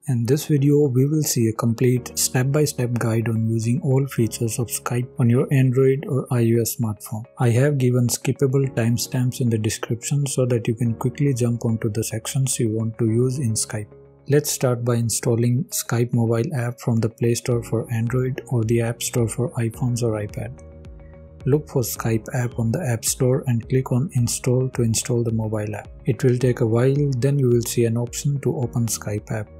In this video, we will see a complete step-by-step guide on using all features of Skype on your Android or iOS smartphone. I have given skippable timestamps in the description so that you can quickly jump onto the sections you want to use in Skype. Let's start by installing Skype mobile app from the Play Store for Android or the App Store for iPhones or iPad. Look for Skype app on the App Store and click on Install to install the mobile app. It will take a while, then you will see an option to open Skype app.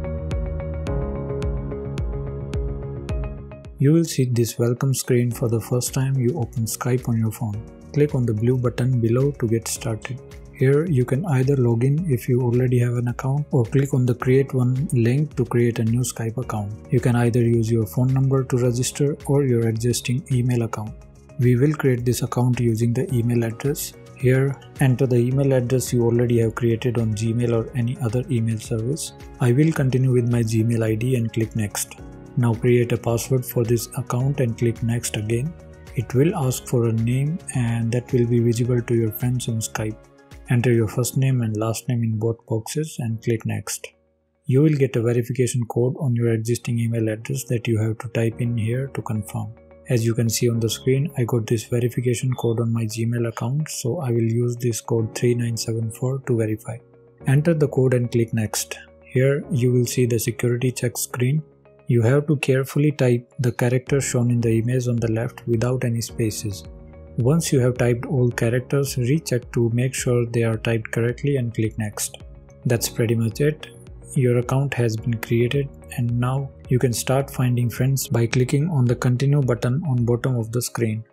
You will see this welcome screen for the first time you open Skype on your phone. Click on the blue button below to get started. Here you can either log in if you already have an account or click on the create one link to create a new Skype account. You can either use your phone number to register or your existing email account. We will create this account using the email address. Here, enter the email address you already have created on Gmail or any other email service. I will continue with my Gmail ID and click next. Now create a password for this account and click next again. It will ask for a name and that will be visible to your friends on Skype. Enter your first name and last name in both boxes and click next. You will get a verification code on your existing email address that you have to type in here to confirm. As you can see on the screen, I got this verification code on my Gmail account, so I will use this code 3974 to verify. Enter the code and click next. Here you will see the security check screen. You have to carefully type the characters shown in the image on the left without any spaces. Once you have typed all characters, recheck to make sure they are typed correctly and click next. That's pretty much it. Your account has been created and now you can start finding friends by clicking on the continue button on bottom of the screen.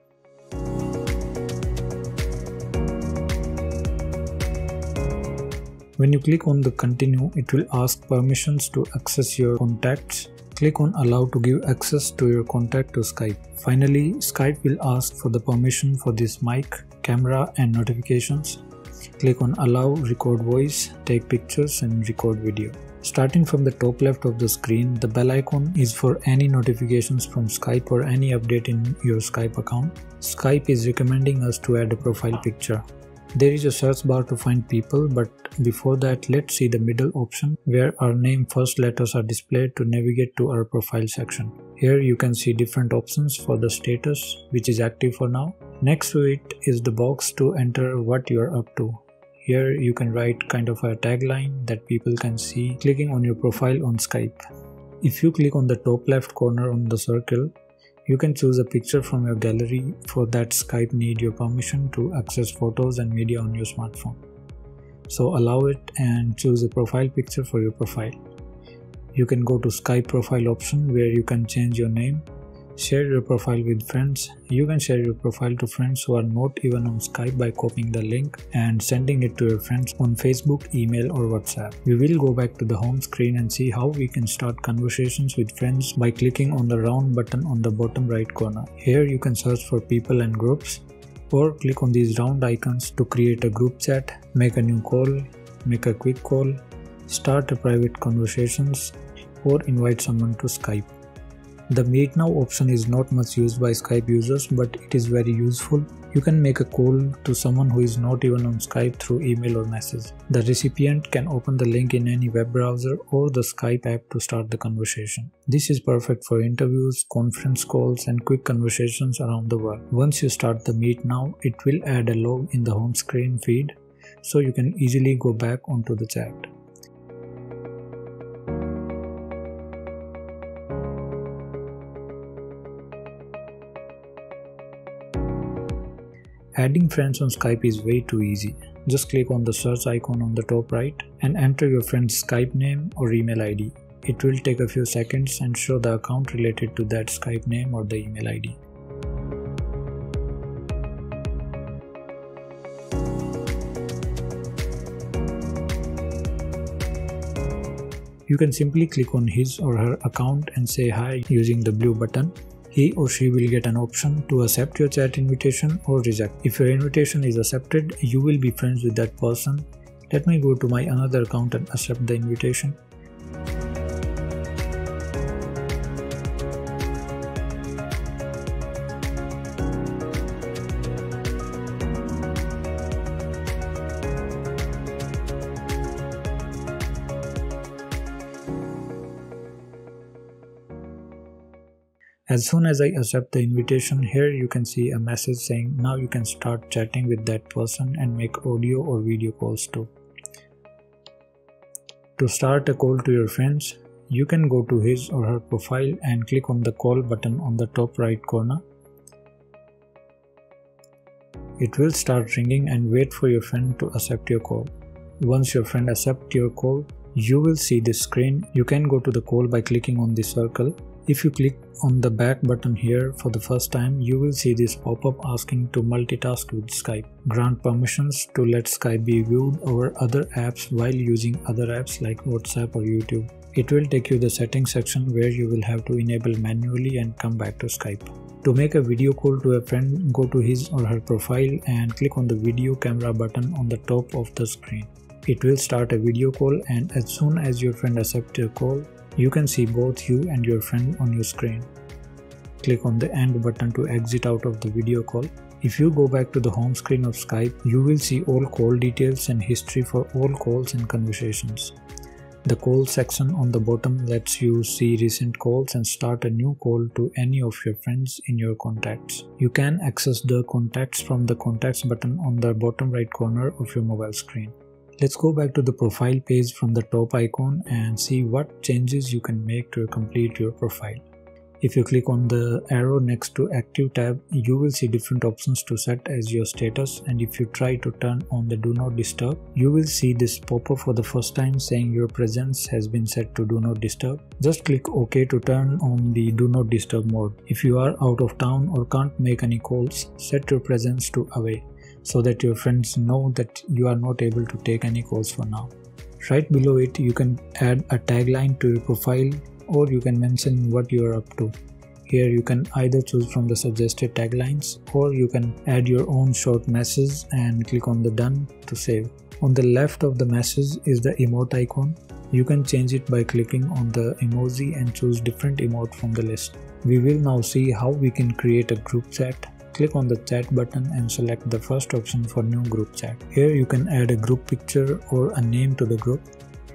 When you click on the continue, it will ask permissions to access your contacts. Click on allow to give access to your contact to Skype. Finally, Skype will ask for the permission for this mic, camera and notifications. Click on allow, record voice, take pictures and record video. Starting from the top left of the screen, the bell icon is for any notifications from Skype or any update in your Skype account. Skype is recommending us to add a profile picture. There is a search bar to find people, but before that, let's see the middle option where our name first letters are displayed to navigate to our profile section. Here you can see different options for the status, which is active for now. Next to it is the box to enter what you are up to. Here you can write kind of a tagline that people can see clicking on your profile on Skype. If you click on the top left corner on the circle, you can choose a picture from your gallery. For that, Skype need your permission to access photos and media on your smartphone. So allow it and choose a profile picture for your profile. You can go to Skype profile option where you can change your name. Share your profile with friends. You can share your profile to friends who are not even on Skype by copying the link and sending it to your friends on Facebook, email or WhatsApp. We will go back to the home screen and see how we can start conversations with friends by clicking on the round button on the bottom right corner. Here you can search for people and groups or click on these round icons to create a group chat, make a new call, make a quick call, start a private conversations or invite someone to Skype. The Meet Now option is not much used by Skype users, but it is very useful. You can make a call to someone who is not even on Skype through email or message. The recipient can open the link in any web browser or the Skype app to start the conversation. This is perfect for interviews, conference calls and quick conversations around the world. Once you start the Meet Now, it will add a log in the home screen feed, so you can easily go back onto the chat. Adding friends on Skype is way too easy. Just click on the search icon on the top right and enter your friend's Skype name or email ID. It will take a few seconds and show the account related to that Skype name or the email ID. You can simply click on his or her account and say hi using the blue button. He or she will get an option to accept your chat invitation or reject. If your invitation is accepted, you will be friends with that person. Let me go to my another account and accept the invitation. As soon as I accept the invitation, here you can see a message saying now you can start chatting with that person and make audio or video calls too. To start a call to your friends, you can go to his or her profile and click on the call button on the top right corner. It will start ringing and wait for your friend to accept your call. Once your friend accepts your call, you will see this screen. You can go to the call by clicking on the circle. If you click on the back button here for the first time, you will see this pop-up asking to multitask with Skype. Grant permissions to let Skype be viewed over other apps while using other apps like WhatsApp or YouTube. It will take you to the settings section where you will have to enable manually and come back to Skype. To make a video call to a friend, go to his or her profile and click on the video camera button on the top of the screen. It will start a video call, and as soon as your friend accepts your call, you can see both you and your friend on your screen. Click on the end button to exit out of the video call. If you go back to the home screen of Skype, you will see all call details and history for all calls and conversations. The call section on the bottom lets you see recent calls and start a new call to any of your friends in your contacts. You can access the contacts from the contacts button on the bottom right corner of your mobile screen. Let's go back to the profile page from the top icon and see what changes you can make to complete your profile. If you click on the arrow next to Active tab, you will see different options to set as your status, and if you try to turn on the Do Not Disturb, you will see this pop-up for the first time saying your presence has been set to Do Not Disturb. Just click OK to turn on the Do Not Disturb mode. If you are out of town or can't make any calls, set your presence to Away, so that your friends know that you are not able to take any calls for now. Right below it, you can add a tagline to your profile, or you can mention what you are up to. Here you can either choose from the suggested taglines, or you can add your own short message and click on the Done to save. On the left of the message is the emote icon. You can change it by clicking on the emoji and choose different emote from the list. We will now see how we can create a group chat. Click on the chat button and select the first option for new group chat. Here you can add a group picture or a name to the group.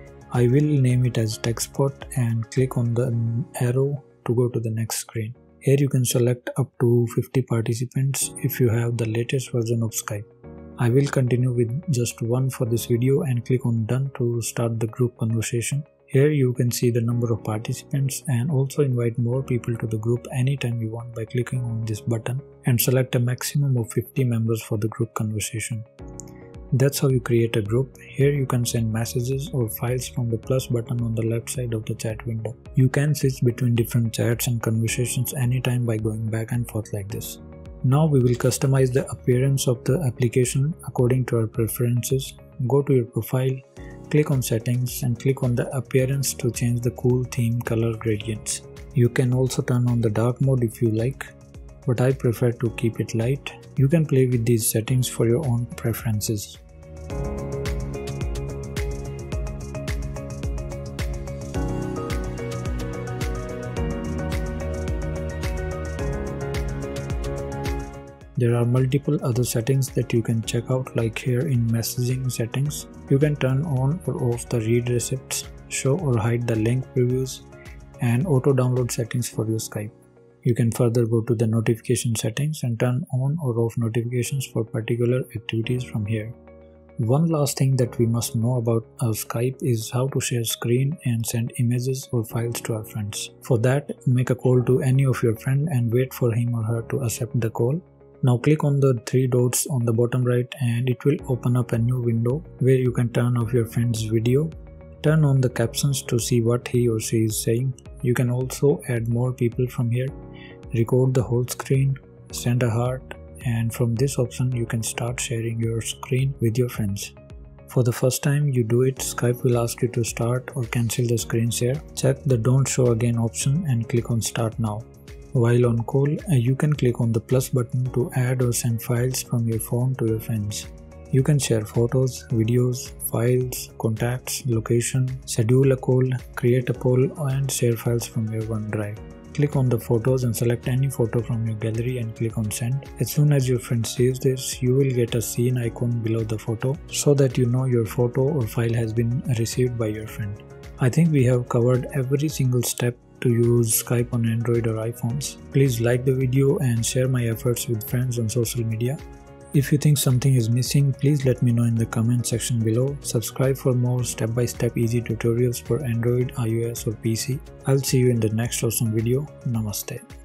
I will name it as TechSpot and click on the arrow to go to the next screen. Here you can select up to 50 participants if you have the latest version of Skype. I will continue with just one for this video and click on Done to start the group conversation. Here you can see the number of participants and also invite more people to the group anytime you want by clicking on this button, and select a maximum of 50 members for the group conversation. That's how you create a group. Here you can send messages or files from the plus button on the left side of the chat window. You can switch between different chats and conversations anytime by going back and forth like this. Now we will customize the appearance of the application according to our preferences. Go to your profile, click on settings and click on the appearance to change the cool theme color gradients. You can also turn on the dark mode if you like, but I prefer to keep it light. You can play with these settings for your own preferences. There are multiple other settings that you can check out, like here in messaging settings. You can turn on or off the read receipts, show or hide the link previews, and auto download settings for your Skype. You can further go to the notification settings and turn on or off notifications for particular activities from here. One last thing that we must know about our Skype is how to share screen and send images or files to our friends. For that, make a call to any of your friends and wait for him or her to accept the call. Now click on the three dots on the bottom right and it will open up a new window where you can turn off your friend's video. Turn on the captions to see what he or she is saying. You can also add more people from here, record the whole screen, send a heart, and from this option you can start sharing your screen with your friends. For the first time you do it, Skype will ask you to start or cancel the screen share. Check the Don't Show Again option and click on Start Now. While on call, you can click on the plus button to add or send files from your phone to your friends. You can share photos, videos, files, contacts, location, schedule a call, create a poll, and share files from your OneDrive. Click on the photos and select any photo from your gallery and click on Send. As soon as your friend saves this, you will get a scene icon below the photo so that you know your photo or file has been received by your friend. I think we have covered every single step to use Skype on Android or iPhones. Please like the video and share my efforts with friends on social media. If you think something is missing, please let me know in the comment section below. Subscribe for more step-by-step easy tutorials for Android, iOS or PC. I'll see you in the next awesome video. Namaste.